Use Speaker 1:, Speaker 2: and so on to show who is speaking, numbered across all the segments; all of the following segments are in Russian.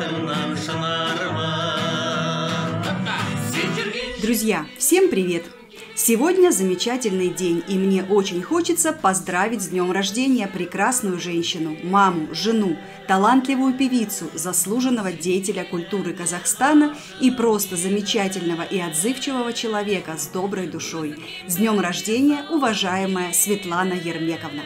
Speaker 1: Друзья, всем привет! Сегодня замечательный день, и мне очень хочется поздравить с днем рождения прекрасную женщину, маму, жену, талантливую певицу, заслуженного деятеля культуры Казахстана и просто замечательного и отзывчивого человека с доброй душой. С днем рождения, уважаемая Светлана Ермековна!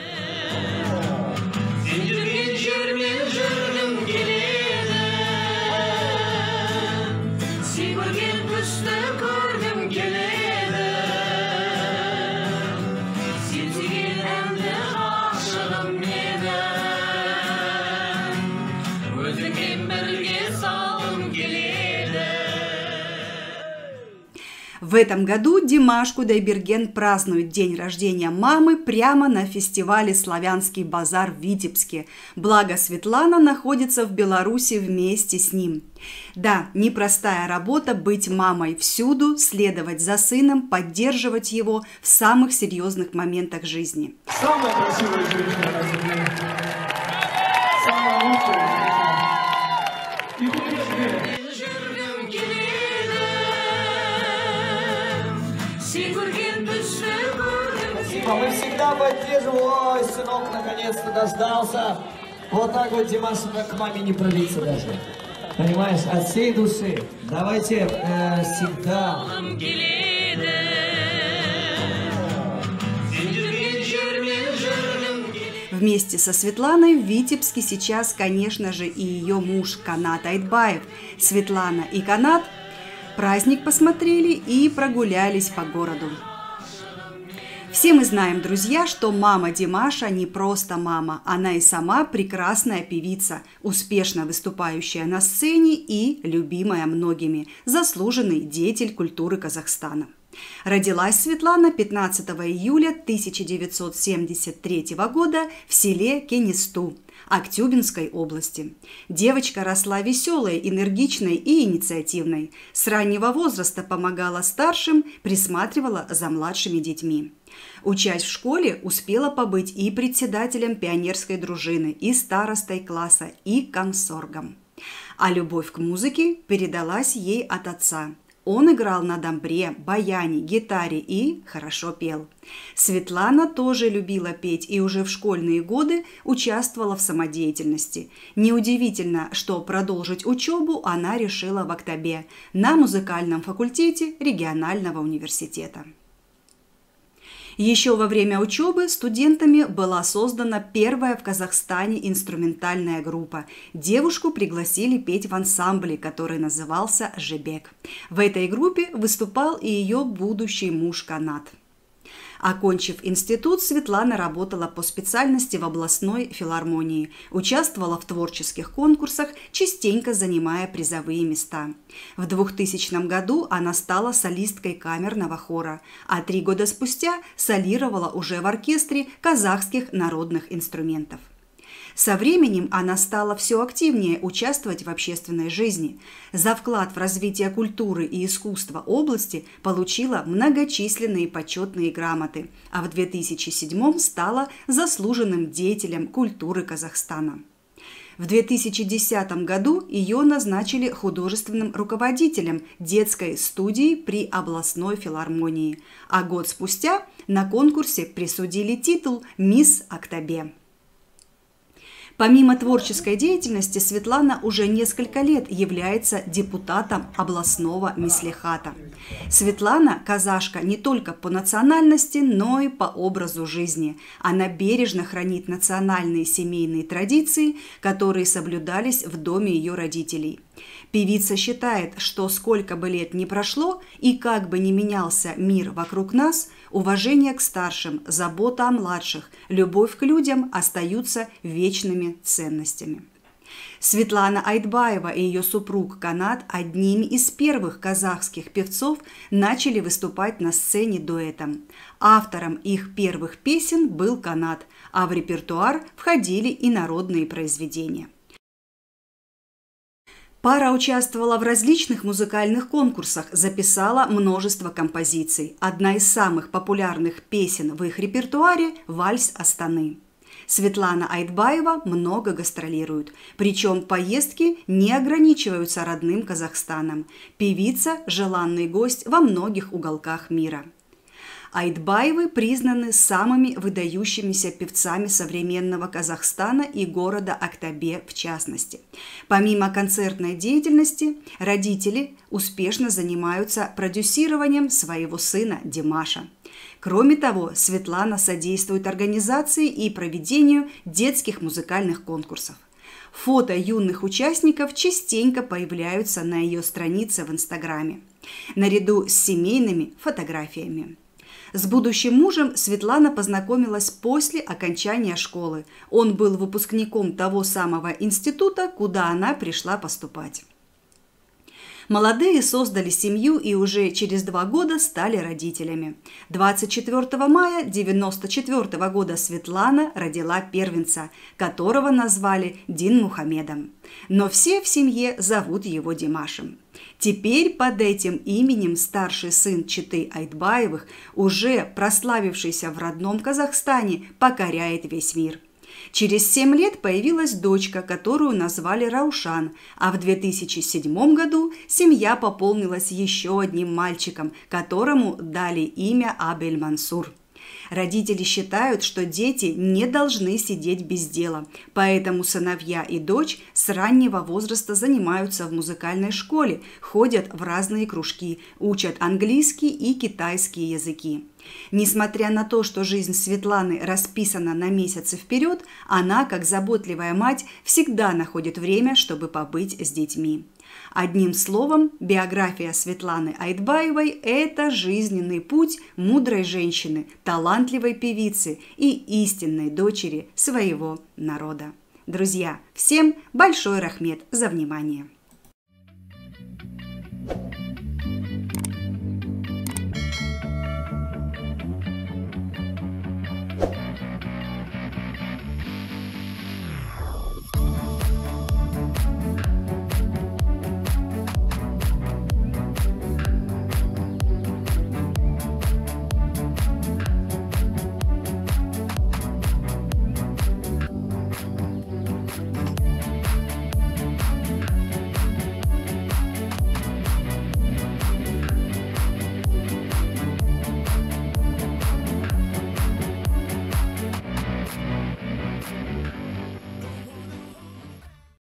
Speaker 1: В этом году Димаш Кудайберген празднует день рождения мамы прямо на фестивале «Славянский базар» в Витебске. Благо Светлана находится в Беларуси вместе с ним. Да, непростая работа быть мамой всюду, следовать за сыном, поддерживать его в самых серьезных моментах жизни.
Speaker 2: Самая красивая женщина на земле. Самая лучшая мы всегда поддерживаем. Ой, сынок наконец-то дождался. Вот так вот Димаш к маме не пролиться даже. Понимаешь, от всей души. Давайте всегда.
Speaker 1: Вместе со Светланой в Витебске сейчас, конечно же, и ее муж Канат Айтбаев. Светлана и Канат праздник посмотрели и прогулялись по городу. Все мы знаем, друзья, что мама Димаша не просто мама, она и сама прекрасная певица, успешно выступающая на сцене и любимая многими, заслуженный деятель культуры Казахстана. Родилась Светлана 15 июля 1973 года в селе Кенисту Актюбинской области. Девочка росла веселой, энергичной и инициативной. С раннего возраста помогала старшим, присматривала за младшими детьми. Учась в школе, успела побыть и председателем пионерской дружины, и старостой класса, и комсоргом. А любовь к музыке передалась ей от отца. Он играл на домбре, баяне, гитаре и хорошо пел. Светлана тоже любила петь и уже в школьные годы участвовала в самодеятельности. Неудивительно, что продолжить учебу она решила в Актобе на музыкальном факультете регионального университета. Еще во время учебы студентами была создана первая в Казахстане инструментальная группа. Девушку пригласили петь в ансамбле, который назывался «Жебек». В этой группе выступал и ее будущий муж Канат. Окончив институт, Светлана работала по специальности в областной филармонии, участвовала в творческих конкурсах, частенько занимая призовые места. В 2000 году она стала солисткой камерного хора, а 3 года спустя солировала уже в оркестре казахских народных инструментов. Со временем она стала все активнее участвовать в общественной жизни. За вклад в развитие культуры и искусства области получила многочисленные почетные грамоты, а в 2007 стала заслуженным деятелем культуры Казахстана. В 2010 году ее назначили художественным руководителем детской студии при областной филармонии, а год спустя на конкурсе присудили титул «Мисс Актобе». Помимо творческой деятельности, Светлана уже несколько лет является депутатом областного мислихата. Светлана – казашка не только по национальности, но и по образу жизни. Она бережно хранит национальные семейные традиции, которые соблюдались в доме ее родителей. Певица считает, что сколько бы лет ни прошло и как бы ни менялся мир вокруг нас, уважение к старшим, забота о младших, любовь к людям остаются вечными ценностями. Светлана Айтбаева и ее супруг Канат одними из первых казахских певцов начали выступать на сцене дуэтом. Автором их первых песен был Канат, а в репертуар входили и народные произведения. Пара участвовала в различных музыкальных конкурсах, записала множество композиций. Одна из самых популярных песен в их репертуаре – «Вальс Астаны». Светлана Айтбаева много гастролирует, причем поездки не ограничиваются родным Казахстаном. Певица – желанный гость во многих уголках мира. Айтбаевы признаны самыми выдающимися певцами современного Казахстана и города Актабе в частности. Помимо концертной деятельности, родители успешно занимаются продюсированием своего сына Димаша. Кроме того, Светлана содействует организации и проведению детских музыкальных конкурсов. Фото юных участников частенько появляются на ее странице в Инстаграме, наряду с семейными фотографиями. С будущим мужем Светлана познакомилась после окончания школы. Он был выпускником того самого института, куда она пришла поступать. Молодые создали семью и уже через 2 года стали родителями. 24 мая 1994 года Светлана родила первенца, которого назвали Дин Мухамедом. Но все в семье зовут его Димашем. Теперь под этим именем старший сын четы Айтбаевых, уже прославившийся в родном Казахстане, покоряет весь мир. Через 7 лет появилась дочка, которую назвали Раушан, а в 2007 году семья пополнилась еще одним мальчиком, которому дали имя Абель-Мансур. Родители считают, что дети не должны сидеть без дела, поэтому сыновья и дочь с раннего возраста занимаются в музыкальной школе, ходят в разные кружки, учат английский и китайский языки. Несмотря на то, что жизнь Светланы расписана на месяцы вперед, она, как заботливая мать, всегда находит время, чтобы побыть с детьми. Одним словом, биография Светланы Айтбаевой – это жизненный путь мудрой женщины, талантливой певицы и истинной дочери своего народа. Друзья, всем большой рахмет за внимание!